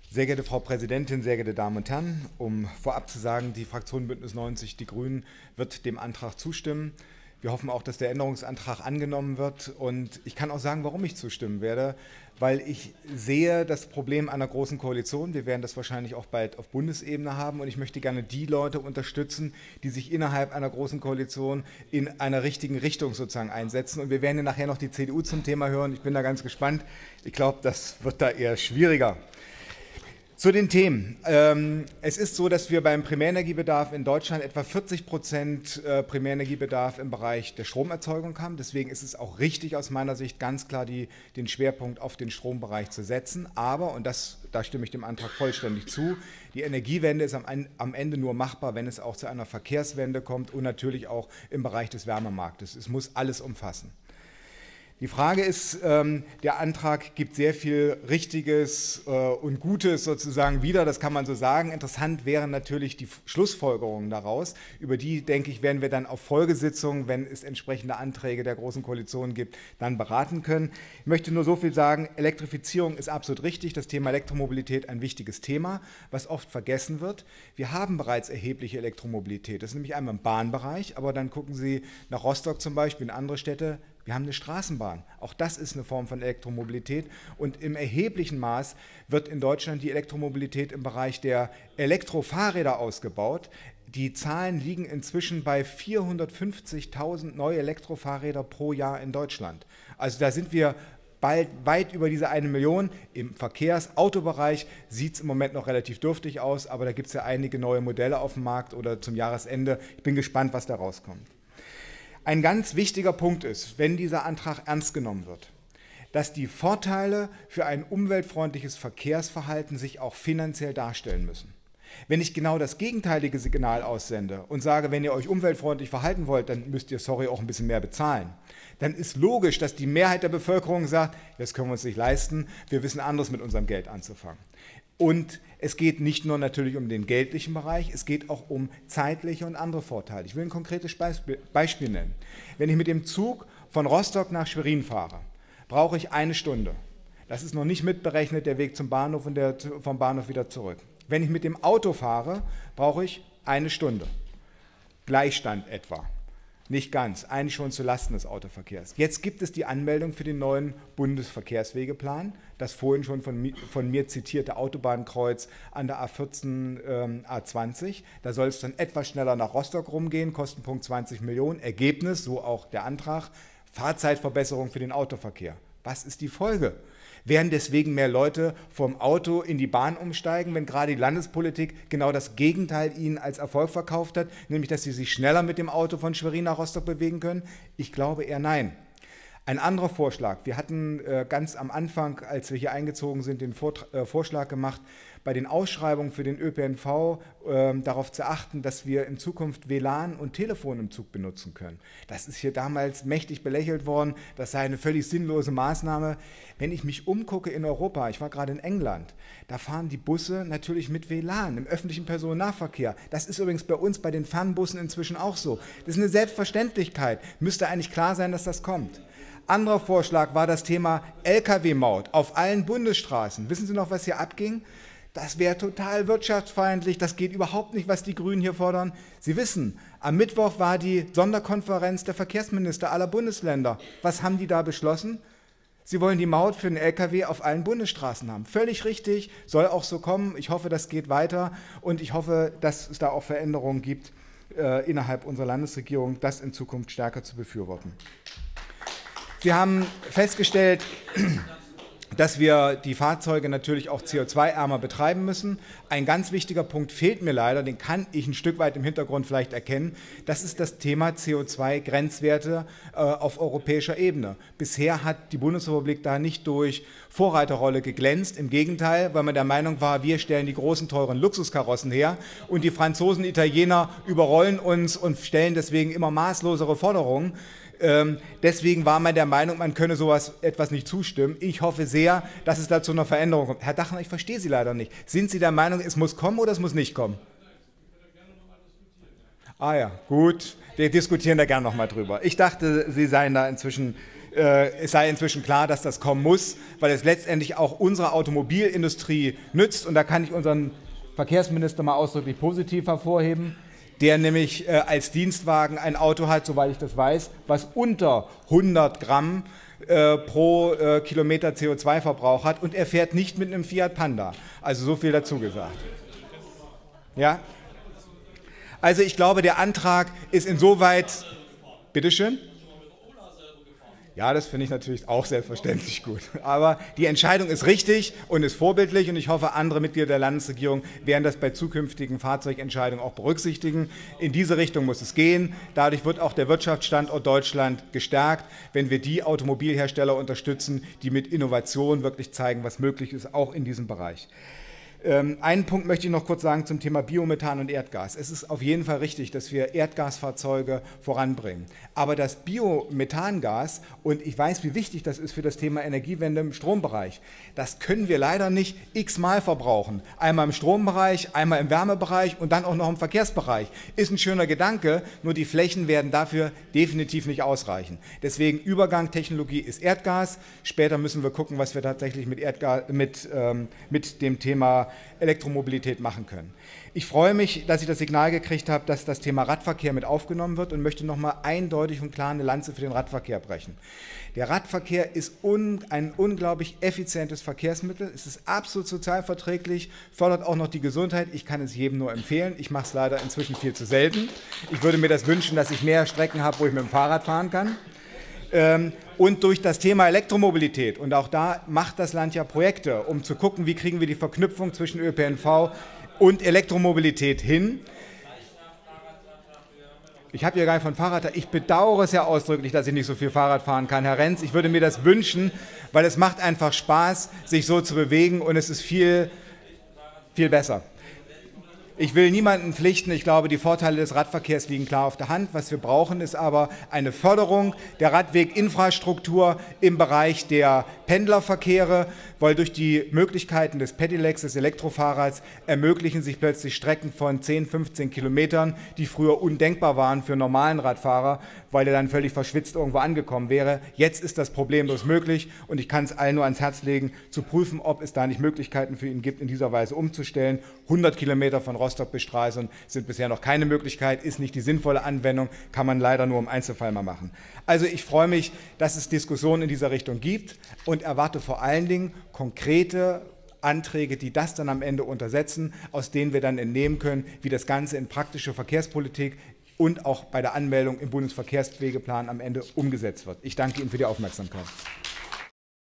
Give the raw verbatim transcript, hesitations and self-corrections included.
Sehr geehrte Frau Präsidentin, sehr geehrte Damen und Herren, um vorab zu sagen, die Fraktion Bündnis neunzig Die Grünen wird dem Antrag zustimmen. Wir hoffen auch, dass der Änderungsantrag angenommen wird. Und ich kann auch sagen, warum ich zustimmen werde, weil ich sehe das Problem einer großen Koalition. Wir werden das wahrscheinlich auch bald auf Bundesebene haben. Und ich möchte gerne die Leute unterstützen, die sich innerhalb einer großen Koalition in einer richtigen Richtung sozusagen einsetzen. Und wir werden ja nachher noch die C D U zum Thema hören. Ich bin da ganz gespannt. Ich glaube, das wird da eher schwieriger. Zu den Themen. Es ist so, dass wir beim Primärenergiebedarf in Deutschland etwa vierzig Prozent Primärenergiebedarf im Bereich der Stromerzeugung haben. Deswegen ist es auch richtig aus meiner Sicht ganz klar die, den Schwerpunkt auf den Strombereich zu setzen. Aber, und das, da stimme ich dem Antrag vollständig zu, die Energiewende ist am, am Ende nur machbar, wenn es auch zu einer Verkehrswende kommt und natürlich auch im Bereich des Wärmemarktes. Es muss alles umfassen. Die Frage ist, ähm, der Antrag gibt sehr viel Richtiges äh, und Gutes sozusagen wieder, das kann man so sagen. Interessant wären natürlich die Schlussfolgerungen daraus. Über die, denke ich, werden wir dann auf Folgesitzungen, wenn es entsprechende Anträge der Großen Koalition gibt, dann beraten können. Ich möchte nur so viel sagen, Elektrifizierung ist absolut richtig, das Thema Elektromobilität ein wichtiges Thema, was oft vergessen wird. Wir haben bereits erhebliche Elektromobilität, das ist nämlich einmal im Bahnbereich, aber dann gucken Sie nach Rostock zum Beispiel, in andere Städte. Wir haben eine Straßenbahn. Auch das ist eine Form von Elektromobilität. Und im erheblichen Maß wird in Deutschland die Elektromobilität im Bereich der Elektrofahrräder ausgebaut. Die Zahlen liegen inzwischen bei vierhundertfünfzigtausend neue Elektrofahrräder pro Jahr in Deutschland. Also da sind wir bald weit über diese eine Million. Im Verkehrs-Autobereich sieht es im Moment noch relativ dürftig aus, aber da gibt es ja einige neue Modelle auf dem Markt oder zum Jahresende. Ich bin gespannt, was da rauskommt. Ein ganz wichtiger Punkt ist, wenn dieser Antrag ernst genommen wird, dass die Vorteile für ein umweltfreundliches Verkehrsverhalten sich auch finanziell darstellen müssen. Wenn ich genau das gegenteilige Signal aussende und sage, wenn ihr euch umweltfreundlich verhalten wollt, dann müsst ihr, sorry, auch ein bisschen mehr bezahlen, dann ist logisch, dass die Mehrheit der Bevölkerung sagt, das können wir uns nicht leisten, wir wissen anderes mit unserem Geld anzufangen. Und es geht nicht nur natürlich um den geldlichen Bereich, es geht auch um zeitliche und andere Vorteile. Ich will ein konkretes Beispiel nennen. Wenn ich mit dem Zug von Rostock nach Schwerin fahre, brauche ich eine Stunde. Das ist noch nicht mitberechnet, der Weg zum Bahnhof und der, vom Bahnhof wieder zurück. Wenn ich mit dem Auto fahre, brauche ich eine Stunde. Gleichstand etwa. Nicht ganz, eigentlich schon zulasten des Autoverkehrs. Jetzt gibt es die Anmeldung für den neuen Bundesverkehrswegeplan, das vorhin schon von, von mir zitierte Autobahnkreuz an der A vierzehn, ähm, A zwanzig. Da soll es dann etwas schneller nach Rostock rumgehen, Kostenpunkt zwanzig Millionen. Ergebnis, so auch der Antrag, Fahrzeitverbesserung für den Autoverkehr. Was ist die Folge? Werden deswegen mehr Leute vom Auto in die Bahn umsteigen, wenn gerade die Landespolitik genau das Gegenteil ihnen als Erfolg verkauft hat, nämlich dass sie sich schneller mit dem Auto von Schwerin nach Rostock bewegen können? Ich glaube eher nein. Ein anderer Vorschlag, wir hatten äh, ganz am Anfang, als wir hier eingezogen sind, den Vortra- äh, Vorschlag gemacht, bei den Ausschreibungen für den Ö P N V äh, darauf zu achten, dass wir in Zukunft W L A N und Telefon im Zug benutzen können. Das ist hier damals mächtig belächelt worden, das sei eine völlig sinnlose Maßnahme. Wenn ich mich umgucke in Europa, ich war gerade in England, da fahren die Busse natürlich mit W L A N im öffentlichen Personennahverkehr. Das ist übrigens bei uns bei den Fernbussen inzwischen auch so. Das ist eine Selbstverständlichkeit, müsste eigentlich klar sein, dass das kommt. Anderer Vorschlag war das Thema L K W-Maut auf allen Bundesstraßen. Wissen Sie noch, was hier abging? Das wäre total wirtschaftsfeindlich, das geht überhaupt nicht, was die Grünen hier fordern. Sie wissen, am Mittwoch war die Sonderkonferenz der Verkehrsminister aller Bundesländer. Was haben die da beschlossen? Sie wollen die Maut für den L K W auf allen Bundesstraßen haben. Völlig richtig, soll auch so kommen. Ich hoffe, das geht weiter und ich hoffe, dass es da auch Veränderungen gibt äh, innerhalb unserer Landesregierung, das in Zukunft stärker zu befürworten. Sie haben festgestellt, dass wir die Fahrzeuge natürlich auch C O zwei ärmer betreiben müssen. Ein ganz wichtiger Punkt fehlt mir leider, den kann ich ein Stück weit im Hintergrund vielleicht erkennen. Das ist das Thema C O zwei Grenzwerte äh, auf europäischer Ebene. Bisher hat die Bundesrepublik da nicht durch Vorreiterrolle geglänzt. Im Gegenteil, weil man der Meinung war, wir stellen die großen, teuren Luxuskarossen her und die Franzosen, Italiener überrollen uns und stellen deswegen immer maßlosere Forderungen. Ähm, deswegen war man der Meinung, man könne sowas etwas nicht zustimmen. Ich hoffe sehr, dass es da zu einer Veränderung kommt. Herr Dachner, ich verstehe Sie leider nicht. Sind Sie der Meinung, es muss kommen oder es muss nicht kommen? Ah ja, gut. Wir diskutieren da gerne noch mal drüber. Ich dachte, Sie seien da inzwischen Es sei inzwischen klar, dass das kommen muss, weil es letztendlich auch unsere Automobilindustrie nützt. Und da kann ich unseren Verkehrsminister mal ausdrücklich positiv hervorheben, der nämlich äh, als Dienstwagen ein Auto hat, soweit ich das weiß, was unter hundert Gramm äh, pro äh, Kilometer C O zwei Verbrauch hat, und er fährt nicht mit einem Fiat Panda. Also so viel dazu gesagt. Ja? Also ich glaube, der Antrag ist insoweit... Bitteschön? Ja, das finde ich natürlich auch selbstverständlich gut. Aber die Entscheidung ist richtig und ist vorbildlich, und ich hoffe, andere Mitglieder der Landesregierung werden das bei zukünftigen Fahrzeugentscheidungen auch berücksichtigen. In diese Richtung muss es gehen. Dadurch wird auch der Wirtschaftsstandort Deutschland gestärkt, wenn wir die Automobilhersteller unterstützen, die mit Innovation wirklich zeigen, was möglich ist, auch in diesem Bereich. Ähm, einen Punkt möchte ich noch kurz sagen zum Thema Biomethan und Erdgas. Es ist auf jeden Fall richtig, dass wir Erdgasfahrzeuge voranbringen. Aber das Biomethangas, und ich weiß, wie wichtig das ist für das Thema Energiewende im Strombereich, das können wir leider nicht x-mal verbrauchen. Einmal im Strombereich, einmal im Wärmebereich und dann auch noch im Verkehrsbereich. Ist ein schöner Gedanke, nur die Flächen werden dafür definitiv nicht ausreichen. Deswegen Übergangstechnologie ist Erdgas. Später müssen wir gucken, was wir tatsächlich mit, Erdgas, mit, ähm, mit dem Thema Elektromobilität machen können. Ich freue mich, dass ich das Signal gekriegt habe, dass das Thema Radverkehr mit aufgenommen wird, und möchte nochmal eindeutig und klar eine Lanze für den Radverkehr brechen. Der Radverkehr ist un, ein unglaublich effizientes Verkehrsmittel. Es ist absolut sozialverträglich, fördert auch noch die Gesundheit. Ich kann es jedem nur empfehlen. Ich mache es leider inzwischen viel zu selten. Ich würde mir das wünschen, dass ich mehr Strecken habe, wo ich mit dem Fahrrad fahren kann. Und durch das Thema Elektromobilität, und auch da macht das Land ja Projekte, um zu gucken, wie kriegen wir die Verknüpfung zwischen Ö P N V und Elektromobilität hin. Ich habe ja gar nicht von Fahrrad, ich bedauere es ja ausdrücklich, dass ich nicht so viel Fahrrad fahren kann, Herr Renz. Ich würde mir das wünschen, weil es macht einfach Spaß, sich so zu bewegen, und es ist viel, viel besser. Ich will niemanden pflichten. Ich glaube, die Vorteile des Radverkehrs liegen klar auf der Hand. Was wir brauchen, ist aber eine Förderung der Radweginfrastruktur im Bereich der Pendlerverkehre, weil durch die Möglichkeiten des Pedelecs, des Elektrofahrrads, ermöglichen sich plötzlich Strecken von zehn, fünfzehn Kilometern, die früher undenkbar waren für normalen Radfahrer, weil er dann völlig verschwitzt irgendwo angekommen wäre. Jetzt ist das problemlos möglich, und ich kann es allen nur ans Herz legen, zu prüfen, ob es da nicht Möglichkeiten für ihn gibt, in dieser Weise umzustellen. hundert Kilometer von Rostock bis Stralsund sind bisher noch keine Möglichkeit, ist nicht die sinnvolle Anwendung, kann man leider nur im Einzelfall mal machen. Also ich freue mich, dass es Diskussionen in dieser Richtung gibt, und erwarte vor allen Dingen konkrete Anträge, die das dann am Ende untersetzen, aus denen wir dann entnehmen können, wie das Ganze in praktische Verkehrspolitik und auch bei der Anmeldung im Bundesverkehrswegeplan am Ende umgesetzt wird. Ich danke Ihnen für die Aufmerksamkeit.